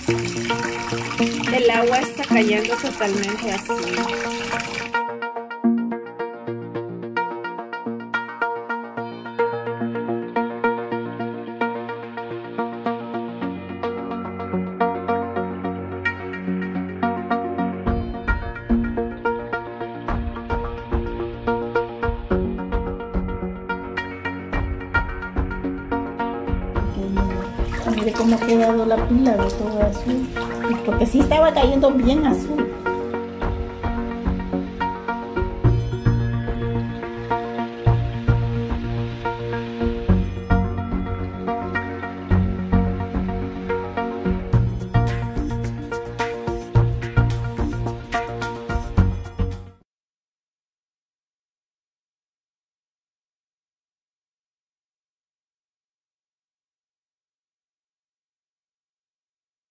El agua está cayendo totalmente así. Mire cómo ha quedado la pila de todo azul. Porque sí estaba cayendo bien azul.